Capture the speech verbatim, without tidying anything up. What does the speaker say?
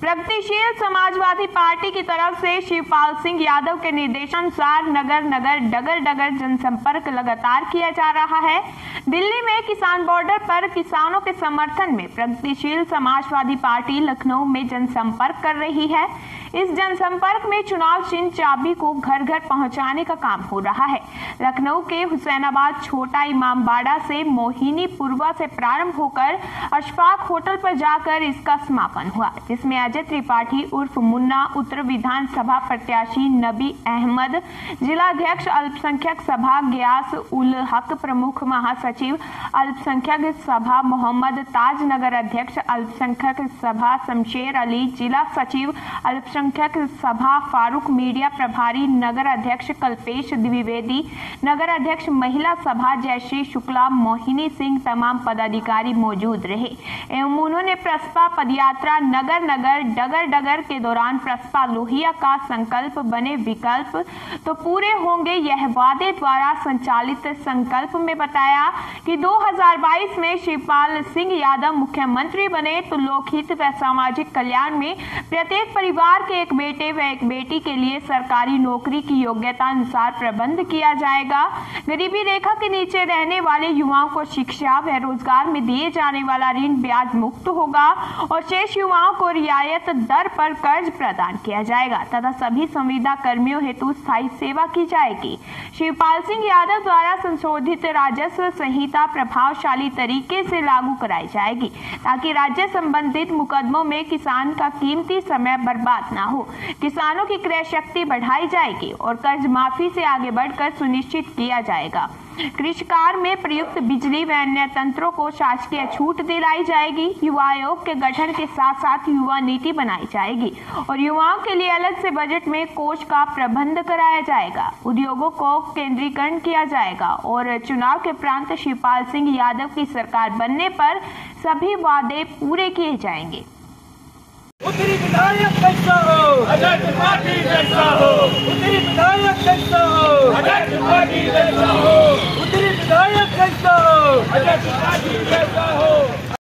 प्रगतिशील समाजवादी पार्टी की तरफ से शिवपाल सिंह यादव के निर्देशानुसार नगर नगर डगर डगर जनसंपर्क लगातार किया जा रहा है। दिल्ली में किसान बॉर्डर पर किसानों के समर्थन में प्रगतिशील समाजवादी पार्टी लखनऊ में जनसंपर्क कर रही है। इस जनसंपर्क में चुनाव चिन्ह चाबी को घर घर पहुंचाने का काम हो रहा है। लखनऊ के हुसैनाबाद छोटा इमामबाड़ा से मोहिनी पूर्वा से प्रारंभ होकर अशफाक होटल पर जाकर इसका समापन हुआ, जिसमें अजय त्रिपाठी उर्फ मुन्ना, उत्तर विधानसभा प्रत्याशी नबी अहमद, जिलाध्यक्ष अल्पसंख्यक सभा गयास उल हक, प्रमुख महासचिव अल्पसंख्यक सभा मोहम्मद ताज, नगर अध्यक्ष अल्पसंख्यक सभा शमशेर अली, जिला सचिव अल्पसंख्यक सभा फारूक, मीडिया प्रभारी नगर अध्यक्ष कल्पेश द्विवेदी, नगर अध्यक्ष महिला सभा जयश्री शुक्ला, मोहिनी सिंह, तमाम पदाधिकारी मौजूद रहे एवं उन्होंने प्रसपा पदयात्रा नगर नगर डगर डगर के दौरान प्रसपा लोहिया का संकल्प बने विकल्प तो पूरे होंगे, यह वादे द्वारा संचालित संकल्प में बताया कि दो हज़ार बाईस में शिवपाल सिंह यादव मुख्यमंत्री बने तो लोकहित व सामाजिक कल्याण में प्रत्येक परिवार के एक बेटे व एक बेटी के लिए सरकारी नौकरी की योग्यता अनुसार प्रबंध किया जाएगा। गरीबी रेखा के नीचे रहने वाले युवाओं को शिक्षा व रोजगार में दिए जाने वाला ऋण ब्याज मुक्त होगा और शेष युवाओं को रियायत दर पर कर्ज प्रदान किया जाएगा तथा सभी संविदा कर्मियों हेतु स्थायी सेवा की जाएगी। शिवपाल सिंह यादव द्वारा संशोधित राजस्व संहिता प्रभावशाली तरीके से लागू कराई जाएगी ताकि राज्य संबंधित मुकदमों में किसान का कीमती समय बर्बाद न हो। किसानों की क्रय शक्ति बढ़ाई जाएगी और कर्ज माफी से आगे बढ़कर सुनिश्चित किया जाएगा। कृषि कार्य में प्रयुक्त बिजली व अन्य तंत्रों को शासकीय छूट दिलाई जाएगी। युवा आयोग के गठन के साथ साथ युवा नीति बनाई जाएगी और युवाओं के लिए अलग से बजट में कोष का प्रबंध कराया जाएगा। उद्योगों को केंद्रीकरण किया जाएगा और चुनाव के प्रांत शिवपाल सिंह यादव की सरकार बनने पर सभी वादे पूरे किए जाएंगे। उत्तरी विधायक कैसा हो, अजय त्रिपाठी जैसा हो। उत्तरी विधायक कैसा हो, अजय त्रिपाठी जैसा हो। उत्तरी विधायक कैसा हो, अजय त्रिपाठी जैसा हो।